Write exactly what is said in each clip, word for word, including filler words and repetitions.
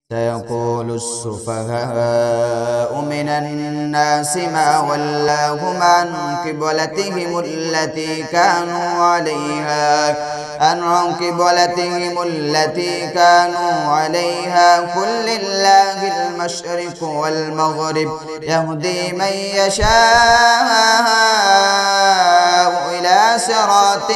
سيقول السفهاء من الناس ما ولاهم عن قبلتهم التي كانوا عليها عن قبلتهم التي كانوا عليها قل لله المشرق والمغرب يهدي من يشاء إلى صراط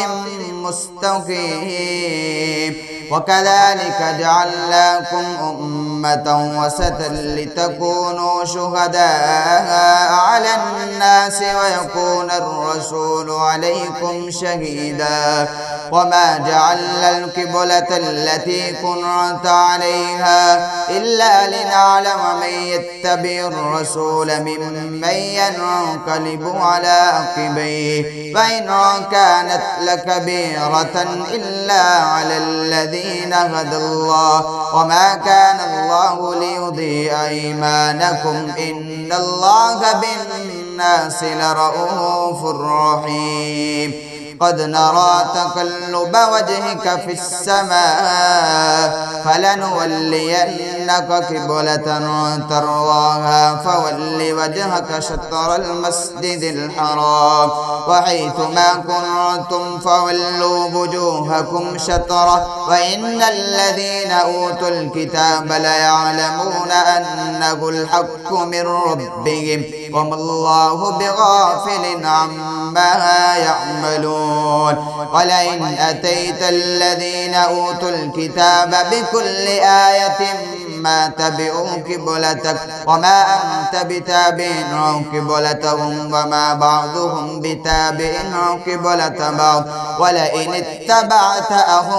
مستقيم. وكذلك جعلناكم أمة وسطا لتكونوا شهداء على الناس ويكون الرسول عليكم شهيدا. وما جعلنا القبلة التي كنت عليها إلا لنعلم من يتبع الرسول ممن ينقلب على عقبيه فإن كانت لكبيرة إلا على الذين هدى الله وما كان الله ليضيع إيمانكم إن الله بالناس لرؤوف رحيم. قد نرى تقلب وجهك في السماء فلنولينك قبلة ترضاها فول وجهك شطر المسجد الحرام وحيث ما كنتم فولوا وجوهكم شطره وإن الذين أوتوا الكتاب ليعلمون أنه الحق من ربهم وما الله بغافل عما يعملون. ولئن أتيت الذين أوتوا الكتاب بكل آية ما تبعوا قبلتك وما أنت بتابع قبلتهم وما بعضهم بتابع قبلة بعض ولئن اتبعت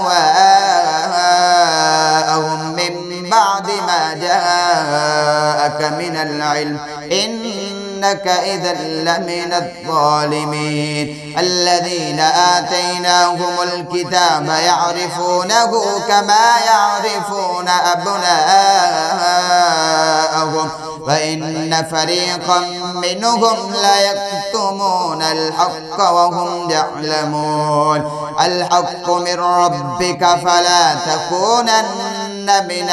أهواءهم من بعد ما جاءك من العلم إنك إذا لمن الظالمين. الذين آتيناهم الكتاب يعرفونه كما يعرفون أبناءهم وإن فريقا منهم ليكتمون الحق وهم يعلمون. الحق من ربك فلا تكونن من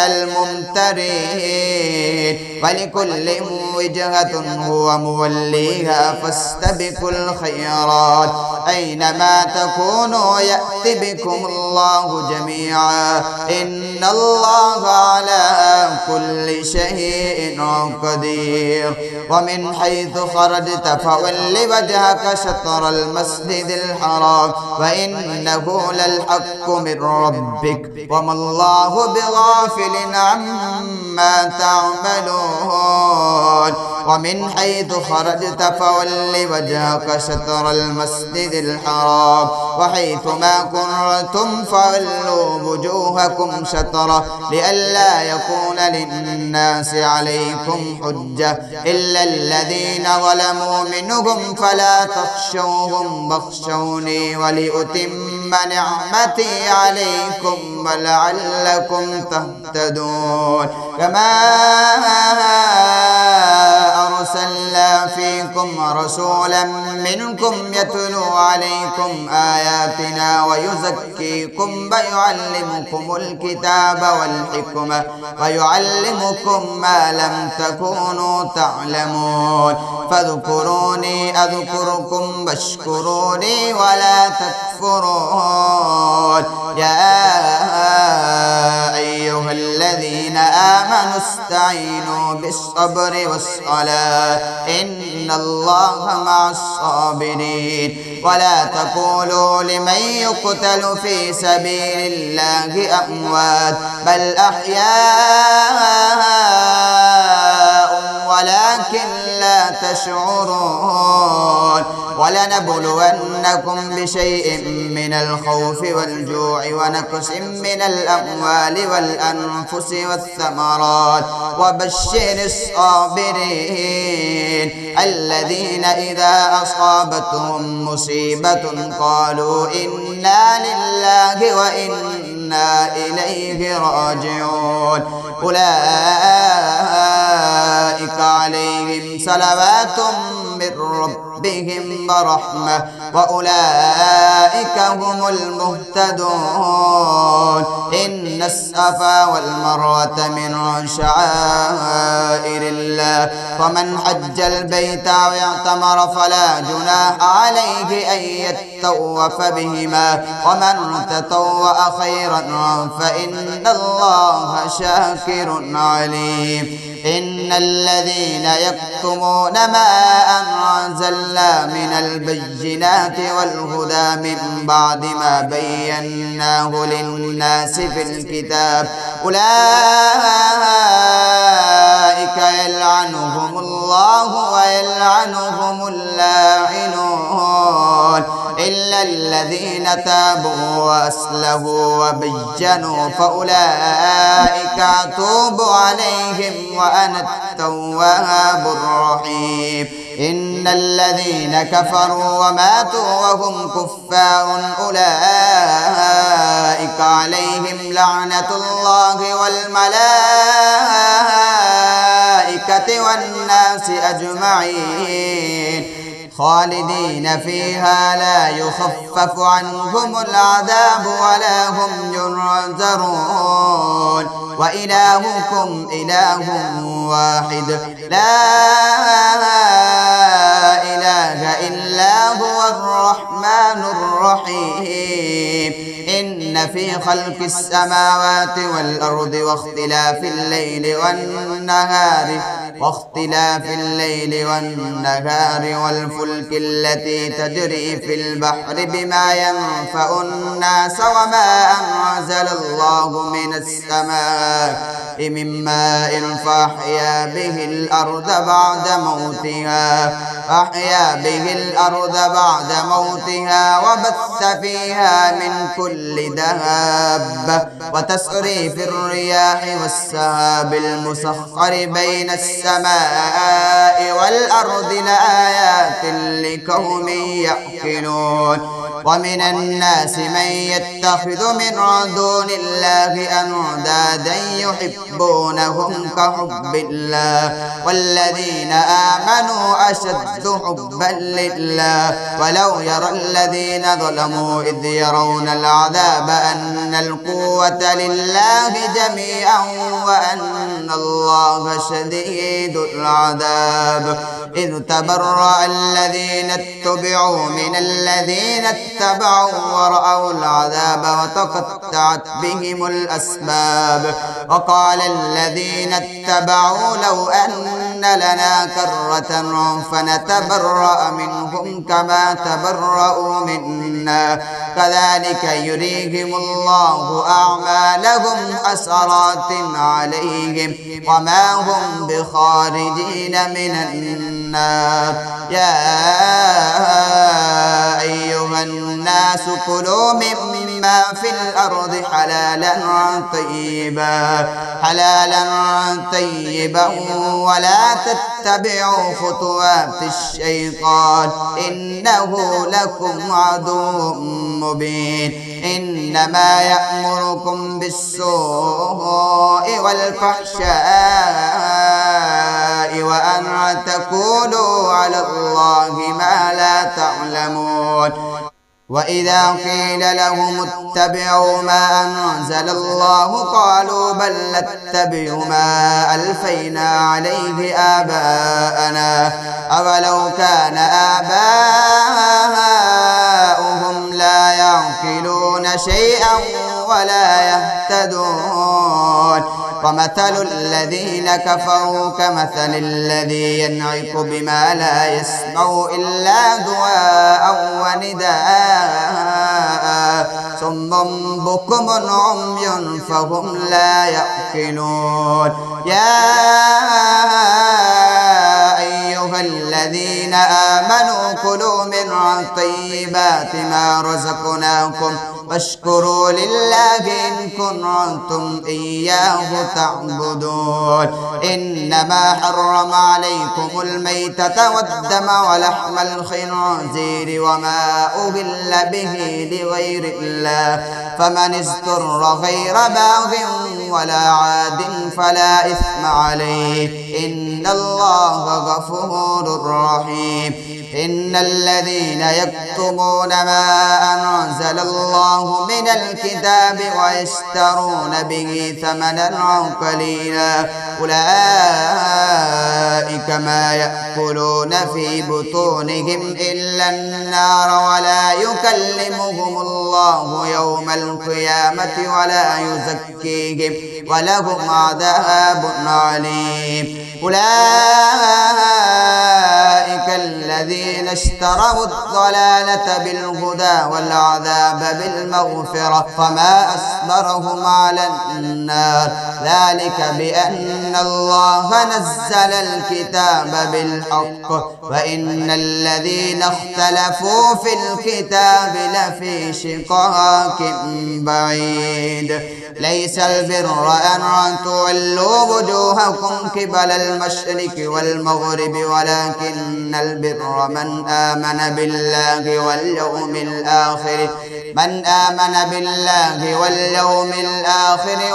الممترين ولكل وجهة هو موليها فاستبقوا الخيرات أينما تكونوا يأت بكم الله جميعا إن الله على كل شيء قدير. ومن حيث خرجت فول وجهك شطر المسجد الحرام وإنه للحق من ربك وما الله بغافل عما تعملون. ومن حيث خرجت فول وجهك شطر المسجد الحرام وحيث ما كنتم فولوا وجوهكم شطره لئلا يكون للناس عليكم حجة إلا الذين ظلموا منهم فلا تخشوهم واخشوني ولأتم نعمتي عليكم ولعلكم تهتدون. كما أرسلنا فيكم رسولا منكم يتلو عليكم آياتنا ويزكيكم ويعلمكم الكتاب والحكمة ويعلمكم ما لم تكونوا تعلمون. فاذكروني أذكركم واشكروني ولا تكفرون. يا أيها الذين آمنوا استعينوا بالصبر والصلاة إن الله مع الصابرين. ولا تقولوا لمن يقتل في سبيل الله أموات بل أحياء ولكن لا تشعرون. ولنبلونكم بشيء من الخوف والجوع ونقص من الأموال والأنفس والثمرات وبشر الصابرين الذين إذا أصابتهم مصيبة قالوا إنا لله وإنا إليه راجعون. أولئك عليهم صلوات من ربهم ورحمة وأولئك هم المهتدون. إن إن الصفا والمروة من شعائر الله فمن حج البيت أو اعتمر فلا جناح عليه أن يطوف بهما ومن تطوع خيرا فإن الله شاكر عليم إن الذين يكتمون ما أنزلنا من البينات والهدى من بعد ما بيناه للناس في الكتاب أولئك يلعنهم الله ويلعنهم اللاعنون إلا الذين تابوا وأصلحوا وبينوا فأولئك أتوب عليهم وأنا التواب الرحيم إن الذين كفروا وماتوا وهم كفار أولئك عليهم لعنة الله والملائكة والناس أجمعين خالدين فيها لا يخفف عنهم العذاب ولا هم ينذرون وإلهكم إله واحد لا إله إلا هو الرحمن الرحيم إن في خلق السماوات والأرض واختلاف الليل والنهار واختلاف الليل والنهار والفلك التي تجري في البحر بما ينفع الناس وما أنزل الله من السماء من ماء فأحيا به الأرض بعد موتها أحيا به الأرض بعد موتها وبث فيها من كل دابة وتسريف الرياح والسحاب المسخر بين السماء والأرض لآيات لقوم يعقلون ومن الناس من يتخذ من دون الله أندادا يحبونهم كحب الله والذين آمنوا أشد حبا لله ولو يرى الذين ظلموا إذ يرون العذاب أن القوة لله جميعا وأن الله شديد العذاب إذ تبرأ الذين اتبعوا من الذين اتبعوا ورأوا العذاب وتقطعت بهم الأسباب وقال الذين اتبعوا لو أن لنا كرة فنتبرأ منهم كما تبرأوا منا كذلك يريهم الله أعمالهم حسرات عليهم وما هم بخارجين من النار يا أيها الناس كلوا مما في الأرض حلالا طيبا حلالا طيبا ولا تتبعوا خطوات الشيطان إنه لكم عدو مبين إنما يأمركم بالسوء والفحشاء وأن تقولوا على الله ما لا تعلمون وإذا قيل لهم اتبعوا ما أنزل الله قالوا بل نتبع ما ألفينا عليه آباءنا أولو كان آباؤهم لا يعقلون شيئا ولا يهتدون ومثل الذين كفروا كمثل الذي ينعق بما لا يسمع إلا دعاء ونداء صم بكم عمي فهم لا يعقلون يا أيها الذين آمنوا كلوا من طيبات ما رزقناكم واشكروا لله إن كنتم إياه تعبدون إنما حرم عليكم الميتة والدم ولحم الخنزير وما أهل به لغير الله فمن اضطر غير باغ ولا عاد فلا إثم عليه إن الله غفور رحيم إن الذين يكتمون ما أنزل الله من الكتاب ويشترون به ثمنا قليلا أولئك ما يأكلون في بطونهم إلا النار ولا يكلمهم الله يوم القيامة ولا يزكيهم ولهم عذاب عليم أولئك الذين اشتروا الضلالة بالهدى والعذاب بالمغفرة فما أصبرهم على النار ذلك بأن الله نزل الكتاب بالحق وإن الذين اختلفوا في الكتاب لفي شقاق بعيد ليس البر أن تولوا وجوهكم قبل المشرق والمغرب ولكن البر من آمن بالله واليوم الآخر من آمن بالله واليوم الآخر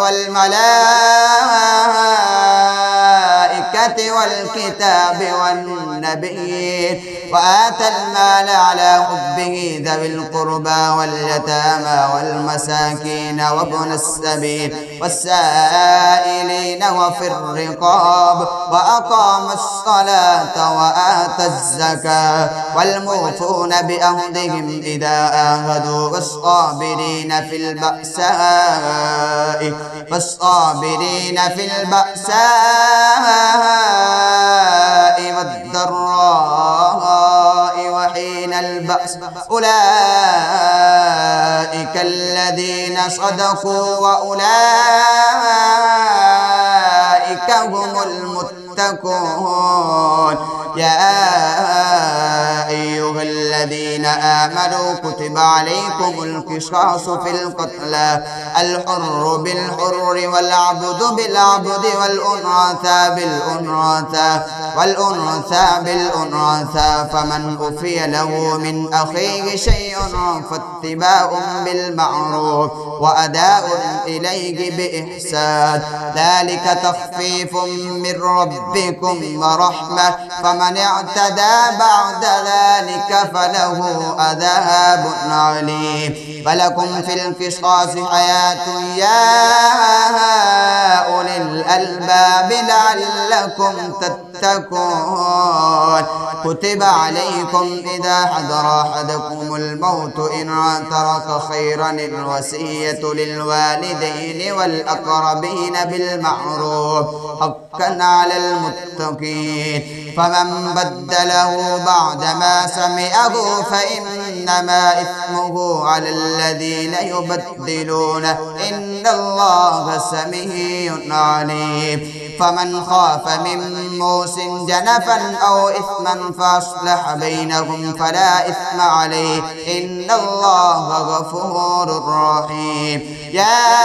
والملائكة والكتاب والنبيين وآتى المال على حبه ذوي القربى واليتامى والمساكين وابن السبيل والسائلين وفي الرقاب وأقام الصلاة وآتى الزكاة والموفون بأهدهم إذا آهدوا والصابرين في البأساء والصابرين في البأساء والضراء وحين البأس أولئك الذين صدقوا وأولئك هم المتقون يا أيها الذين آمنوا كتب عليكم القصاص في القتلى الحر بالحر والعبد بالعبد والأنثى بالأنثى والأنثى بالأنثى فمن أوفي له من أخيه شيء فاتباع بالمعروف وأداء إليه بإحسان ذلك تخفيف من ربكم ورحمة فمن اعتدى بعد ذلك فله عذاب عليم فلكم في القصاص حياة يا أولي الألباب لعلكم تتقون كتب عليكم إذا حضر أحدكم الموت إن ترك خيرا الوصية للوالدين والأقربين بالمعروف حقا على المتقين فمن بدله بعدما سمعه فإنما إثمه على الذين يبدلونه إن الله سميع عليم فمن خاف من موص جنفا أو إثما فأصلح بينهم فلا إثم عليه إن الله غفور رحيم يا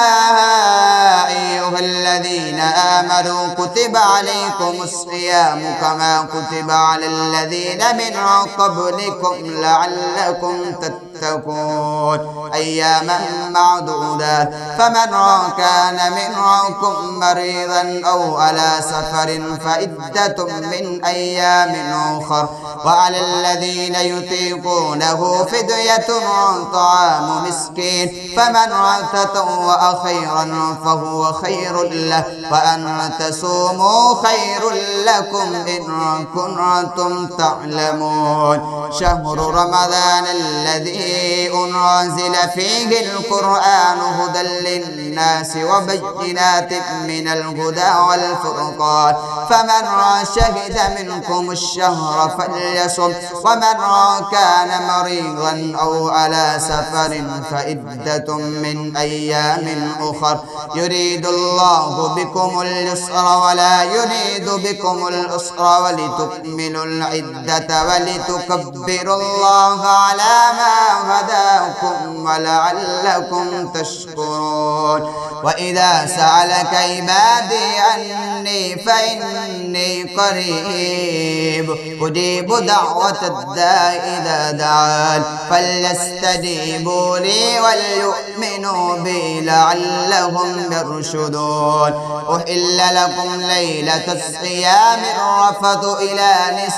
أيها الذين آمنوا كتب عليكم الصيام كما كتب على الذين من قبلكم لعلكم تتقون أياما معدودات فمن كان منكم مريضا أو على سفر فعدة من أيام أخر وعلى الذين يطيقونه فدية طعام مسكين فمن تطوع خيرا فهو خير له وأن تصوموا خير لكم إن كنتم تعلمون شهر رمضان الذي أنزل فيه القرآن هدى للناس وبينات من الهدى والفرقان فمن شهد منكم الشهر فليصم ومن كان مريضا أو على سفر فعدة من أيام أخر يريد الله بكم اليسر ولا يريد بكم العسر ولتكملوا العدة ولتكبروا الله على ما هداكم ولعلكم تشكرون. وإذا سألك عبادي عني فإني قريب أجيب دعوة الداع إذا دعان فليستجيبوا لي وليؤمنوا بي لعلهم يرشدون. أحل لكم ليلة الصيام الرفث إلى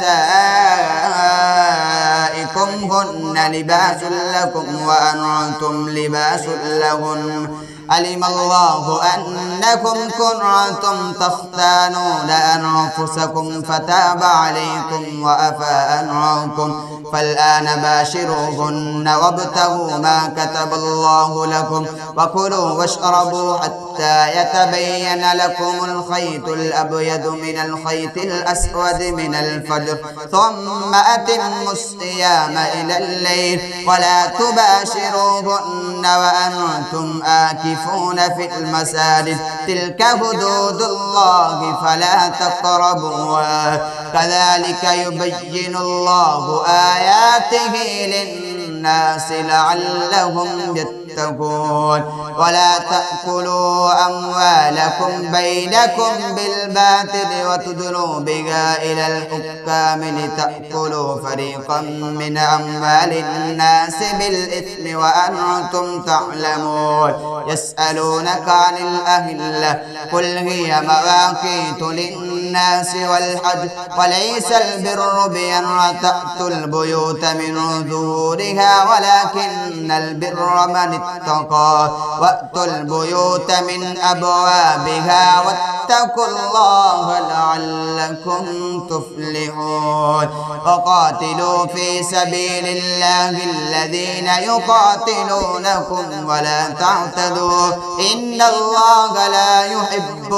نسائكم هن لباس لكم وأنتم لباس لهن علم الله أنكم كنتم تختانون أنفسكم فتاب عليكم وعفا عنكم فالآن باشروهن وابتغوا ما كتب الله لكم وكلوا واشربوا حتى يتبين لكم الخيط الأبيض من الخيط الأسود من الفجر ثم أتموا الصيام إلى الليل ولا تباشروهن وأنتم آكفون في المساجد تلك حدود الله فلا تقربوها كذلك يبين الله آياته للناس لعلهم يتقون. ولا تأكلوا أموالكم بينكم بالباطل وتدلوا بها إلى الحكام لتأكلوا فريقا من أموال الناس بالإثم وأنتم تعلمون. يسألونك عن الأهلة قل هي مواقيت للناس والحج وليس البر بأن تأتوا البيوت من ظهورها ولكن البر من اتقى وأتوا البيوت من أبوابها واتقوا الله لعلكم تفلحون. وقاتلوا في سبيل الله الذين يقاتلونكم ولا تعتدوا إن الله لا يحب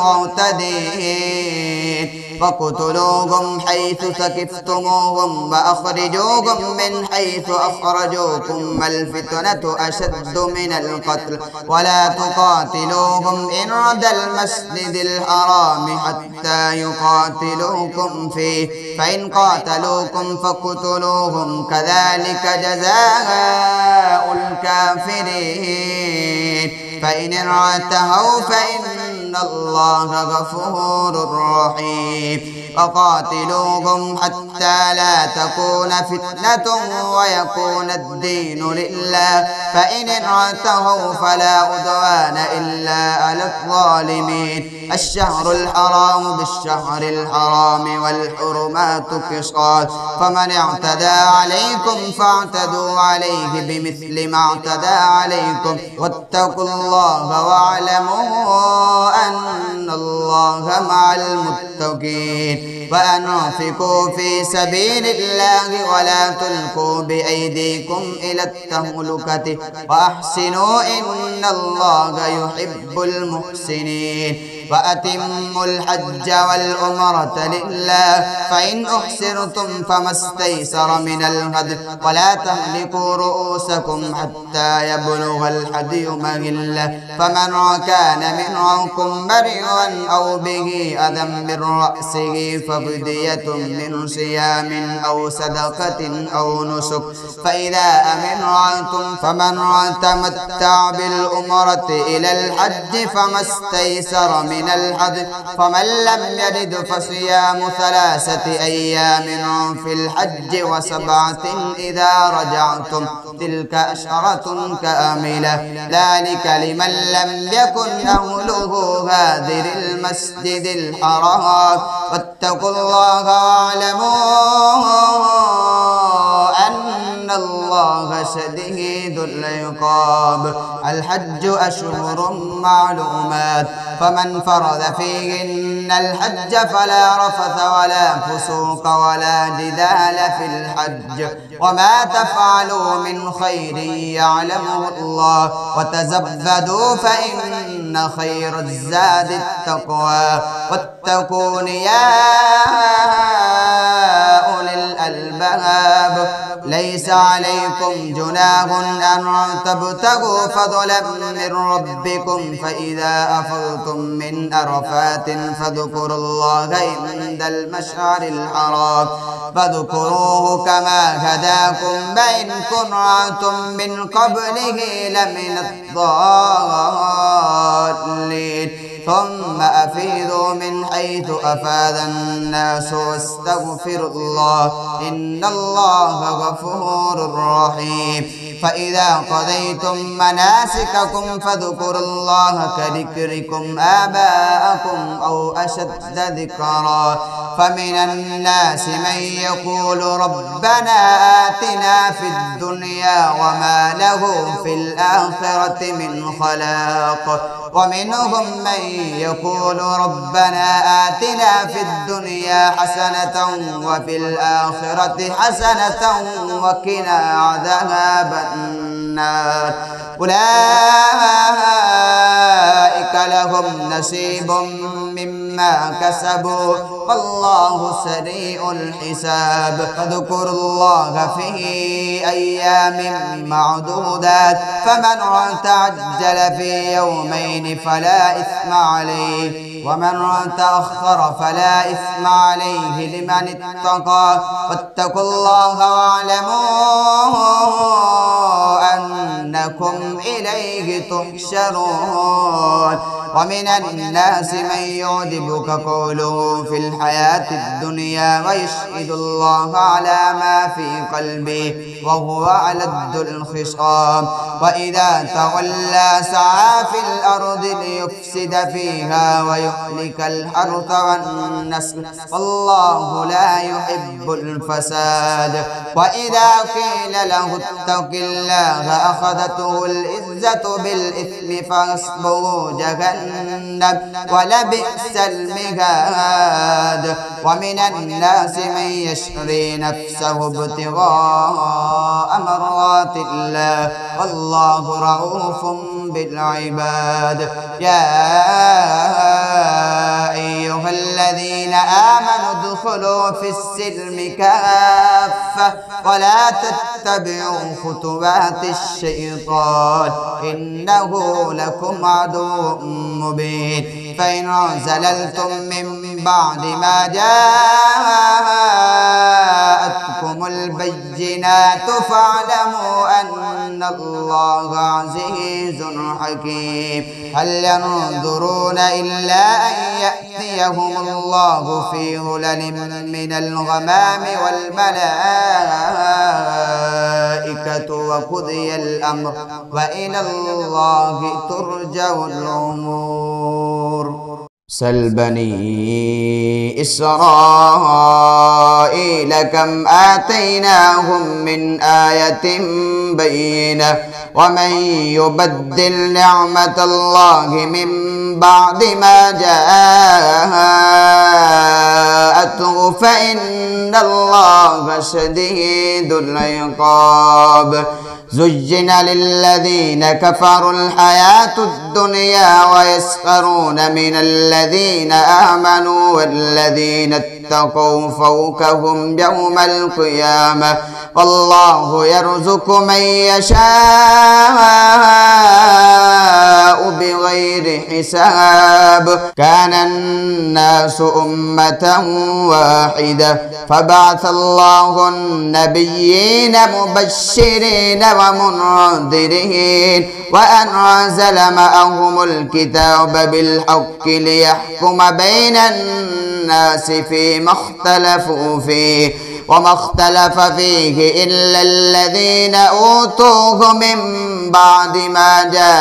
المعتدين. فاقتلوهم حيث ثقفتموهم وأخرجوهم من حيث أخرجوكم والفتنة أشد من القتل ولا تقاتلوهم عند المسجد الحرام حتى يقاتلوكم فيه فإن قاتلوكم فاقتلوهم كذلك جزاء الكافرين. فإن انتهوا فإن الله غفور رحيم. وقاتلوهم حتى لا تكون فتنة ويكون الدين لله فإن انتهوا فلا عدوان إلا على الظالمين. الشهر الحرام بالشهر الحرام والحرمات قصاص فمن اعتدى عليكم فاعتدوا عليه بمثل ما اعتدى عليكم واتقوا الله واعلموا أن الله مع المتقين. وأنفقوا في سبيل الله ولا تلقوا بأيديكم إلى التهلكة وأحسنوا إن الله يحب المحسنين. وأتموا الحج والعمرة لله فإن أحسرتم فما استيسر من الهدي ولا تهلكوا رؤوسكم حتى يبلغ الهدي مهله فمن كان منكم مريضا أو به أذى من رأسه ففدية من صيام أو صدقة أو نسك فإذا أمنتم فمن تمتع بالعمرة إلى الحج فما استيسر من من الحج فمن لم يجد فصيام ثلاثة أيام في الحج وسبعة إذا رجعتم تلك أشرة كاملة ذلك لمن لم يكن أهله هادر المسجد الحرام واتقوا الله واعلموا أن الله شديد العقاب. الحج أشهر معلومات فمن فرض فيهن الحج فلا رفث ولا فسوق ولا جدال في الحج وما تفعلوا من خير يعلمه الله وتزودوا فإن خير الزاد التقوى واتقون يا أولي الألباب الألباب ليس عليكم جناح أن تبتغوا فضلا من ربكم فإذا أفضتم من عرفات فاذكروا الله عند المشعر الحرام فاذكروه كما هداكم وإن كنتم من قبله لمن الضالين ثم أفيضوا من حيث أفاض الناس واستغفروا الله إن الله غفور رحيم فإذا قضيتم مناسككم فاذكروا الله كذكركم آباءكم أو أشد ذكرا فمن الناس من يقول ربنا آتنا في الدنيا وما له في الآخرة من خلاق ومنهم من يقول ربنا آتنا في الدنيا حسنة وفي الآخرة حسنة وقنا عذاب النار أولئك لهم نصيب مما كسبوا والله سريع الحساب فاذكروا الله في أيام معدودات فمن تعجل في يومين فلا إثم عليه ومن تأخر فلا إثم عليه لمن اتقى واتقوا الله واعلموا أنكم إليه تحشرون ومن الناس من يعجبك قوله في الحياة الدنيا ويشهد الله على ما في قلبه وهو ألد الخصام وإذا تولى سعى في الأرض ليفسد فيها ويهلك الحرث والنسل والله لا يحب الفساد وإذا قيل له اتق الله أخذته العزة بالإثم فحسبه جهنم ولبئس المهاد ومن الناس من يشري نفسه ابتغاء مرضات الله والله رؤوف بالعباد يا أيها الذين آمنوا ادخلوا في السلم كافة ولا تتبعوا خطوات الشيطان إنه لكم عدو مبين فإن زللتم من بعد ما جاءتكم البينات فاعلموا أن الله عزيز حكيم هل ينظرون إلا أن يأتيهم الله في ظلل من الغمام والملائكة وقضي الأمر وإلى الله ترجع الأمور سل بني إسرائيل كم آتيناهم من آية بينة ومن يبدل نعمة الله من بعد ما جاءته فإن الله شديد العقاب زين للذين كفروا الحياة الدنيا ويسخرون من الذين آمنوا والذين اتقوا فوقهم يوم القيامة والله يرزق من يشاء بغير حساب كان الناس أمة واحدة فبعث الله النبيين مبشرين ومنذرين وأنزل معهم الكتاب بالحق ليحكم بين الناس فيما اختلفوا فيه وما اختلف فيه إلا الذين أوتوه من بعد ما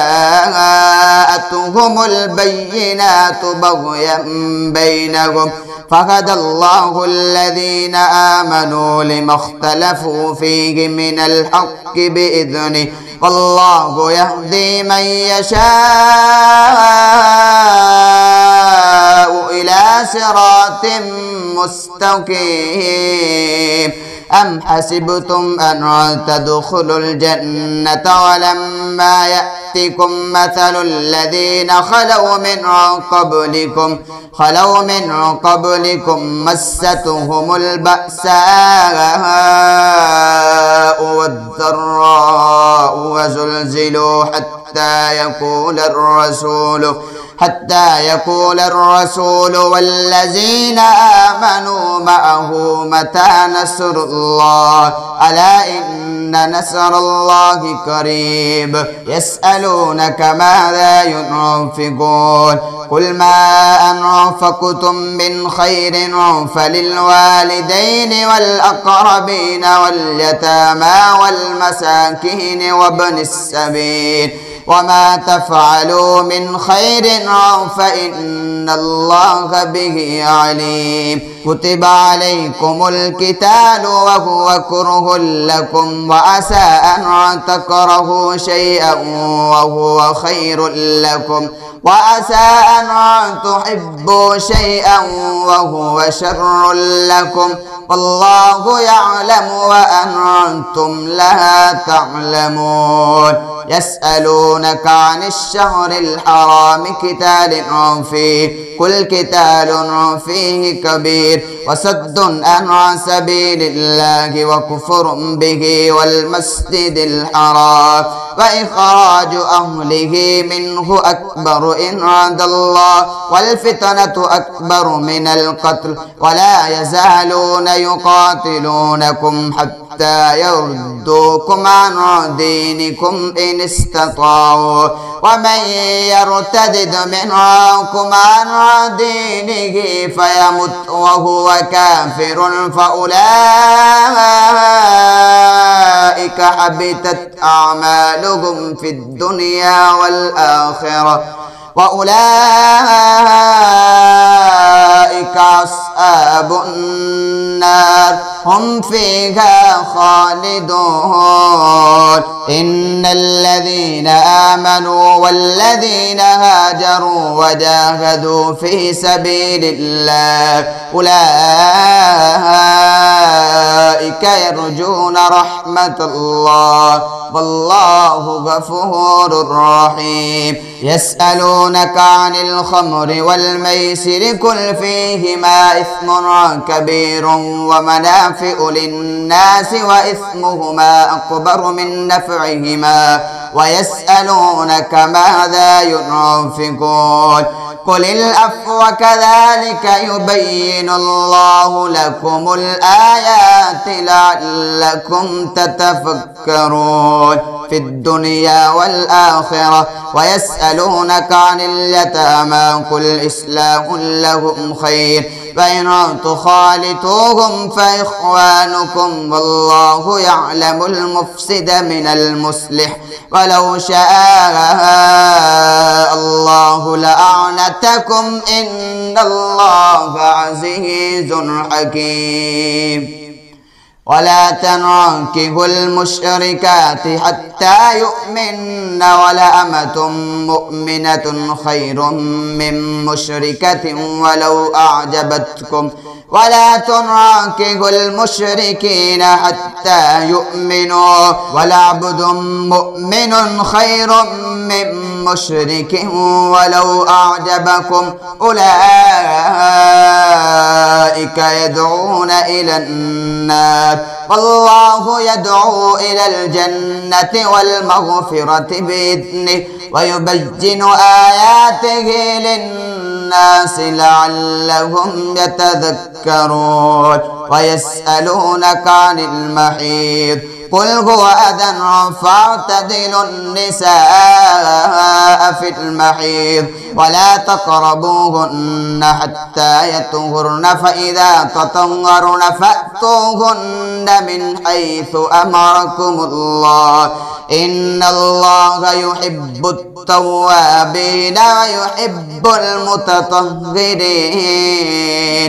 جاءتهم البينات بغيا بينهم فهدى الله الذين آمنوا لما اختلفوا فيه من الحق بإذنه والله يهدي من يشاء إلى صراط مستقيم أم حسبتم أن تدخلوا الجنة ولما يأتكم مثل الذين خلوا من قبلكم خلوا من قبلكم مستهم البأساء والضراء وزلزلوا حتى يقول الرسول حتى يقول الرسول والذين آمنوا معه متى نصر الله ألا إن نصر الله قريب يسألونك ماذا ينفقون قل ما أنفقتم من خير فللوالدين والأقربين واليتامى والمساكين وابن السبيل وما تفعلوا من خير فإن الله به عليم كتب عليكم القتال وهو كره لكم وعسى أن تكرهوا شيئا وهو خير لكم وعسى أن تحبوا شيئا وهو شر لكم والله يعلم وأنتم لا تعلمون يسألونك عن الشهر الحرام قتال فيه قل قتال فيه كبير وصد عن سبيل الله وكفر به والمسجد الحرام وإخراج أهله منه أكبر عند الله والفتنة أكبر من القتل ولا يزالون يقاتلونكم حتى يردوكم عن دينكم إن استطاعوا ومن يرتد منكم عن دينه فيمت وهو كافر فأولئك حبطت أعمالهم في الدنيا والآخرة وأولئك أصحاب النار هم فيها خالدون إن الذين آمنوا والذين هاجروا وجاهدوا في سبيل الله أولئك يرجون رحمة الله والله غفور رحيم يسألونك عن الخمر والميسر قل فيهما إثم كبير ومنافع للناس وإثمهما أكبر من نفعهما ويسألونك ماذا ينفقون قل العفو كذلك يبين الله لكم الآيات لعلكم تتفكرون في الدنيا والآخرة ويسألونك عن اليتامى قل إصلاح لهم خير فإن تخالطوهم فإخوانكم والله يعلم المفسد من المصلح ولو شاء الله لأعنتكم إن الله عزيز حكيم ولا تنكحوا المشركات حتى يؤمن ولأمة مؤمنة خير من مشركة ولو أعجبتكم ولا تنكحوا المشركين حتى يؤمنوا ولعبد مؤمن خير من مشرك ولو أعجبكم أولئك يدعون إلى النار والله يدعو إلى الجنة والمغفرة بإذنه ويبين آياته للناس لعلهم يتذكرون ويسألونك عن المحيض قل هو أذى فاعتزلوا النساء في المحيض ولا تقربوهن حتى يطهرن فإذا تطهرن فأتوهن من حيث أمركم الله إن الله يحب التوابين ويحب المتطهرين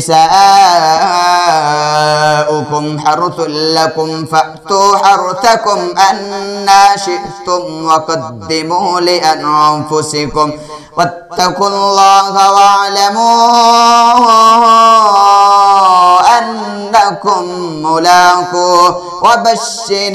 نساؤكم حرث لكم فأتوا حرثكم أنى شئتم وقدموا لأنفسكم واتقوا الله واعلموا ملاقوه وبشر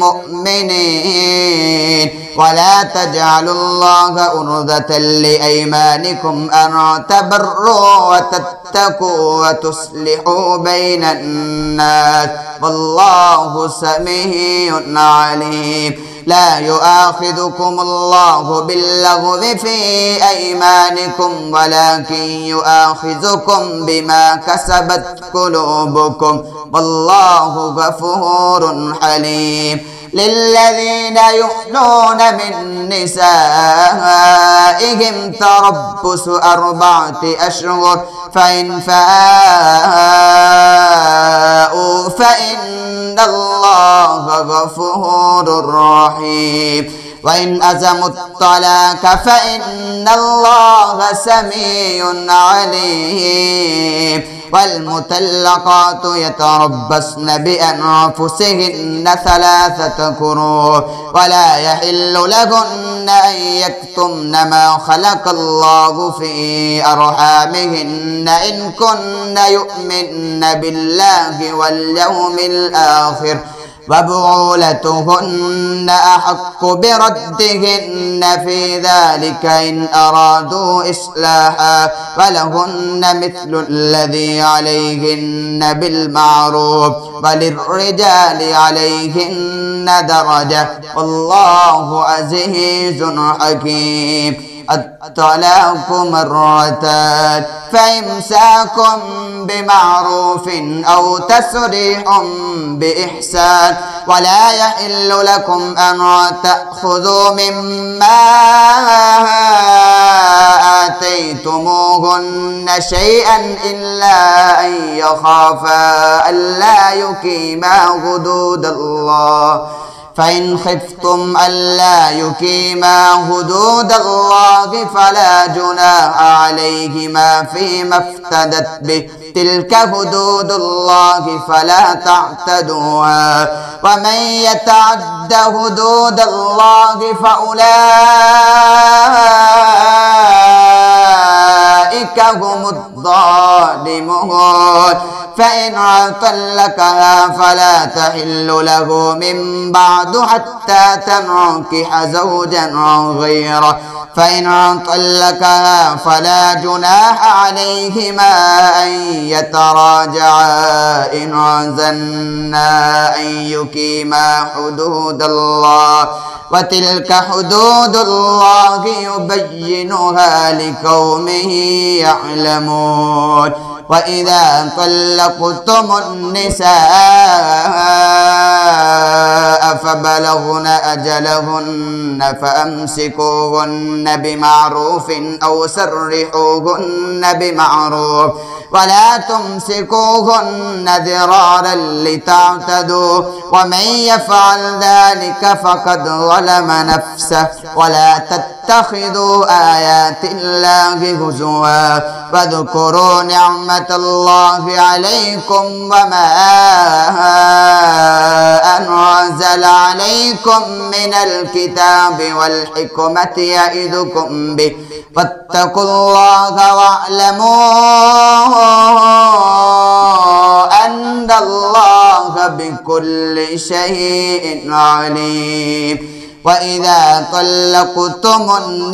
المؤمنين. ولا تجعلوا الله عرضة لأيمانكم أن تبروا وتتقوا وتصلحوا بين الناس والله سميع عليم. لا يؤاخذكم الله باللغو في أيمانكم ولكن يؤاخذكم بما كسبت قلوبكم والله غفور حليم. للذين يؤلون من نسائهم تربص أربعة أشهر فإن فاءوا فإن الله غفور رحيم. وإن أزموا الطلاق فإن الله سميع عليم. والمطلقات يتربصن بأنفسهن ثلاثة قروء ولا يحل لهن أن يكتمن ما خلق الله في أرحامهن إن كن يؤمن بالله واليوم الآخر وبعولتهن أحق بردهن في ذلك إن أرادوا إصلاحا ولهن مثل الذي عليهن بالمعروف وللرجال عليهن درجة والله عزيز حكيم. الطلاق مرتان فإمساك بمعروف أو تسريح بإحسان ولا يحل لكم أن تأخذوا مما آتيتموهن شيئا إلا أن يخافا ألا يقيما حدود الله. فإن خفتم ألا يقيما حدود الله فلا جناح عليهما فيما افتدت به تلك حدود الله فلا تعتدوها ومن يتعد حدود الله فأولئك هم الظالمون. فإن طلقها فلا تحل له من بعد حتى تنكح زوجا غيره. فإن طلقها فلا جناح عليهما أن يتراجعا إن عزمنا أن يقيما حدود الله وتلك حدود الله يبينها لقوم يعلمون. وإذا طلقتم النساء فبلغن أجلهن فأمسكوهن بمعروف أو سرحوهن بمعروف ولا تمسكوهن ضرارا لتعتدوا ومن يفعل ذلك فقد ظلم نفسه. ولا تتخذوا آيات الله هزوا واذكروا نعمة الله عليكم وما أنزل عليكم من الكتاب والحكمة يعظكم به واتقوا الله واعلموا أن الله بكل شيء عليم. وإذا طلقتم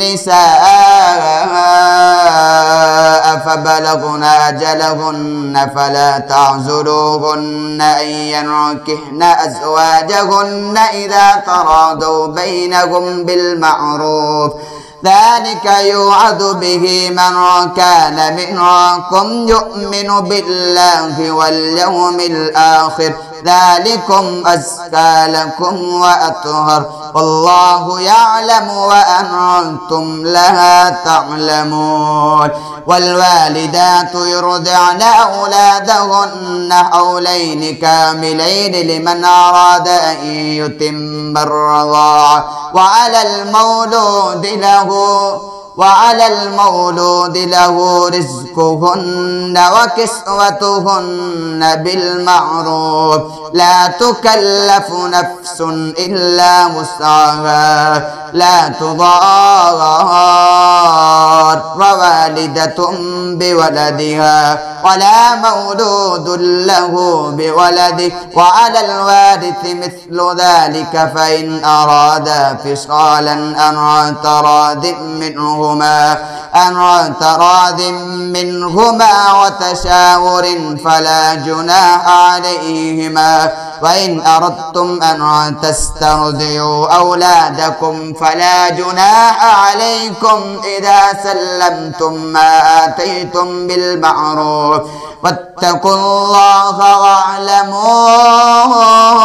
النساء فبلغن أجلهن فلا تعذروهن أن ينكحن أزواجهن إذا تراضوا بينهم بالمعروف ذلك يوعظ به من كان منكم يؤمن بالله واليوم الآخر ذلكم أزكى لكم وأطهر والله يعلم وأنتم لا تعلمون. والوالدات يرضعن أولادهن حولين كاملين لمن أراد أن يتم الرضاعة وعلى المولود له وعلى المولود له رزقهن وكسوتهن بالمعروف لا تكلف نفس إلا وسعها لا تضار تضار والدة بولدها ولا مولود له بولده وعلى الوارث مثل ذلك فإن أرادا فصالا عن تراض منهما عن تراض منهما وتشاور فلا جناح عليهما وإن أردتم أن تسترضعوا أولادكم فلا جناح عليكم إذا سلمتم ما آتيتم بالمعروف واتقوا الله واعلموا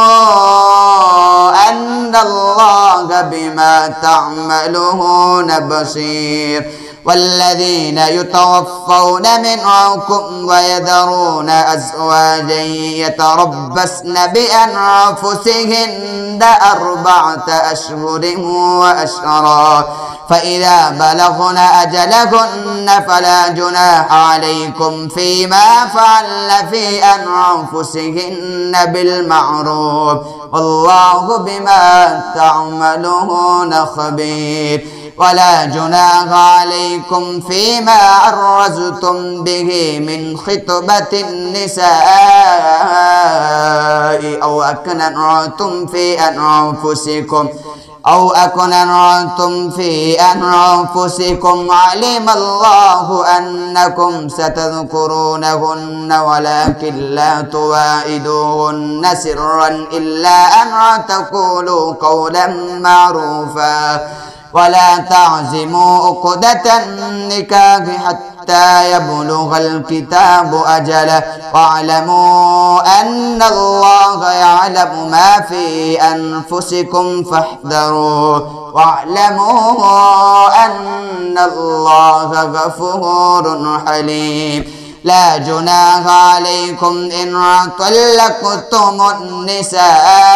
أن الله بما تعملون بصير. والذين يتوفون منكم ويذرون أزواجا يتربصن بأنفسهن أربعة أشهر وأشرا فإذا بلغن أجلهن فلا جناح عليكم فيما فعلن في أنفسهن بالمعروف والله بما تعملون خبير. ولا جناح عليكم فيما أرزتم به من خطبة النساء أو أكننتم في أنفسكم أو أكننتم في أنفسكم علم الله أنكم ستذكرونهن ولكن لا تواعدوهن سرا إلا أن تقولوا قولا معروفا ولا تعزموا عقدة النكاح حتى يبلغ الكتاب أجله واعلموا أن الله يعلم ما في أنفسكم فاحذروه واعلموا أن الله غفور حليم. لا جناح عليكم إن طلقتم النساء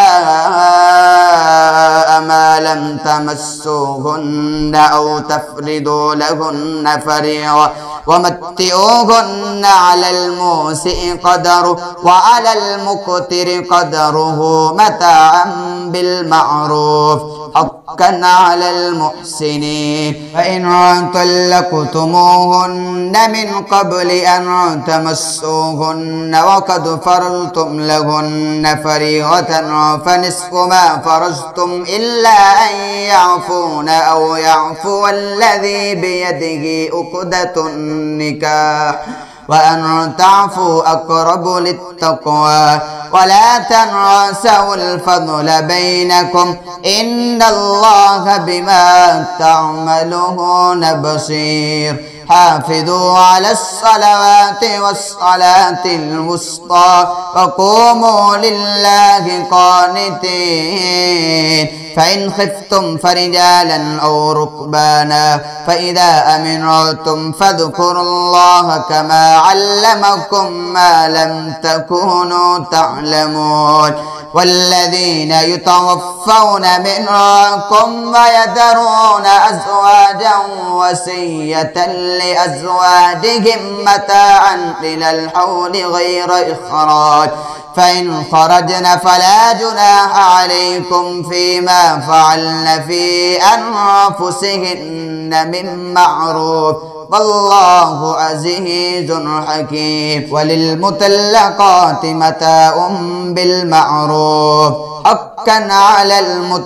ما لم تمسوهن أو تفرضوا لهن فريضة ومتئوهن على الموسع قدره وعلى المقتر قدره متاعا بالمعروف حقا على المحسنين. فإن طلقتموهن من قبل أن تمسوهن وقد فرضتم لهن فريضة فنصف ما فرضتم إلا أن يعفون أو يعفو الذي بيده عقدة النكاح وأن تعفوا أقرب للتقوى ولا تنسوا الفضل بينكم إن الله بما تعملون بصير. حافظوا على الصلوات والصلاة الوسطى وقوموا لله قانتين. فإن خفتم فرجالا أو ركبانا فإذا أمنتم فاذكروا الله كما علمكم ما لم تكونوا تعلمون. والذين يتوفون منكم ويذرون أزواجا وصية لأزواجهم متاعا إلى الحول غير إخراج فإن خرجن فلا جناح عليكم فيما فعلن في أنفسهن من معروف والله عزيز حكيم. وللمطلقات متاع بالمعروف حقا على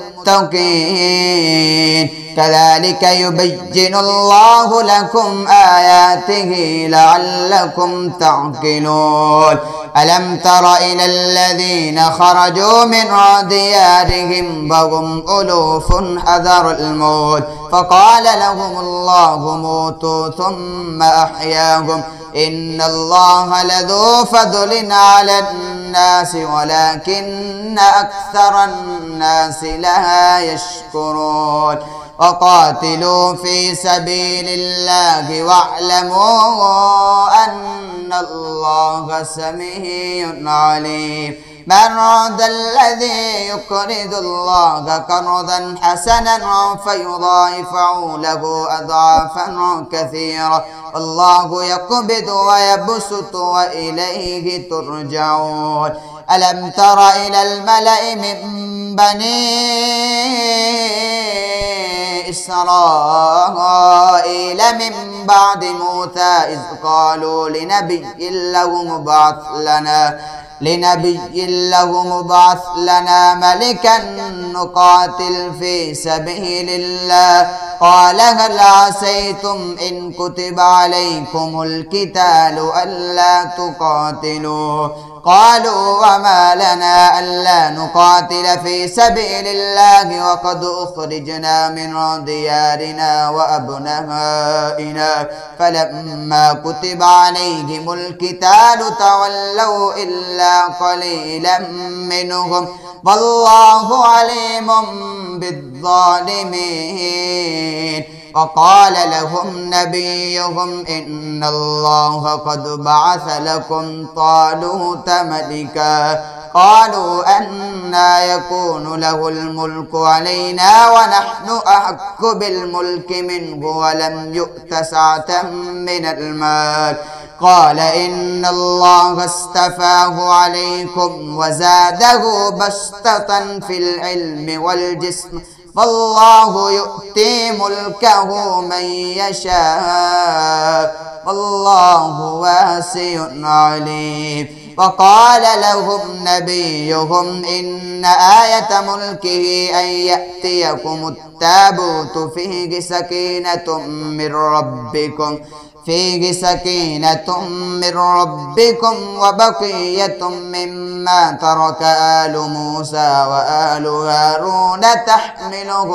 المتقين كذلك يبين الله لكم آياته لعلكم تعقلون. ألم تر إلى الذين خرجوا من ديارهم وهم ألوف حذر الموت فقال لهم الله موتوا ثم أحياهم إن الله لذو فضل على الناس ولكن أكثر الناس لا يشكرون. وقاتلوا في سبيل الله واعلموا أن الله سميع عليم. من ذا الذي يقرض الله قرضا حسنا فيضاعفه له أضعافا كثيرة والله يقبض ويبسط وإليه ترجعون. ألم تر إلى الملأ من بني بني إسرائيل من بعد موسى إذ قالوا لنبي له مبعث لنا لنبي له مبعث لنا ملكا نقاتل في سبيل الله قال هل عسيتم إن كتب عليكم القتال ألا تقاتلوا قالوا وما لنا ألا نقاتل في سبيل الله وقد أخرجنا من ديارنا وأبنائنا فلما كتب عليهم القتال تولوا إلا قليلا منهم والله عليم بالظالمين وقال لهم نبيهم إن الله قد بعث لكم طالوت ملكا قالوا أنى يكون له الملك علينا ونحن أحق بالملك منه ولم يؤت سعة من المال قال إن الله اصطفاه عليكم وزاده بسطة في العلم والجسم والله يؤتي ملكه من يشاء والله واسع عليم وقال لهم نبيهم إن آية ملكه أن يأتيكم التابوت فيه سكينة من ربكم فيه سكينة من ربكم وبقية مما ترك آل موسى وآل هارون تحمله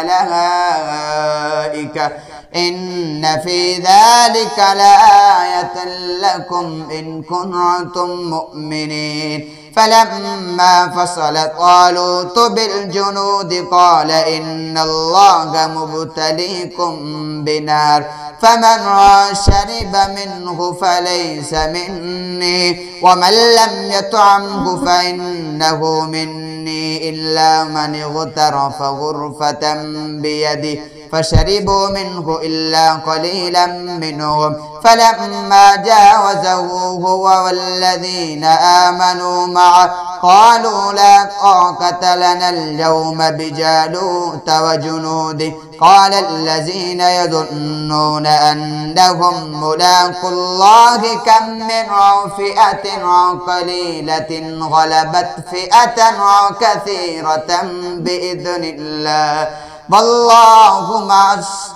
الملائكة إن في ذلك لآية لكم إن كنتم مؤمنين فلما فصل طالوت بالجنود قال إن الله مبتليكم بنار فمن شرب منه فليس مني ومن لم يطعمه فإنه مني إلا من اغترف غرفة بيده فشربوا منه إلا قليلا منهم فلما جاوزه هو والذين آمنوا معه قالوا لا طاقة لنا اليوم بجالوت وجنوده قال الذين يظنون أنهم ملاقوا الله كم من فئة قليلة غلبت فئة كثيرة بإذن الله والله مع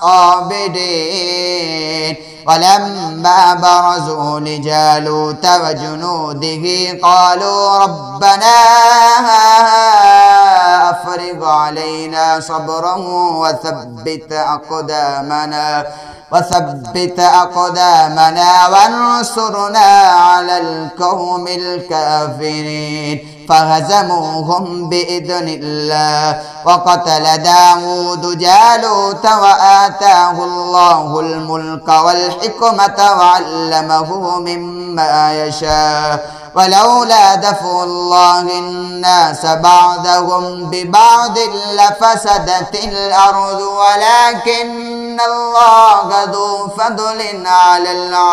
الصابرين ولما برزوا لجالوت وجنوده قالوا ربنا أفرغ علينا صبرا وثبت أقدامنا وثبت أقدامنا وانصرنا على القوم الكافرين فهزموهم بإذن الله وقتل داود جالوت وآتاه الله الملك والحكمة وعلمه مما يشاء ولولا دفع الله الناس بعضهم ببعض لفسدت الأرض ولكن الله ذو فضل على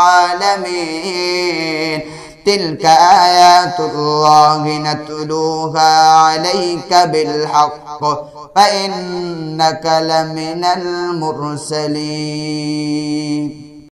العالمين تلك آيات الله نتلوها عليك بالحق فإنك لمن المرسلين.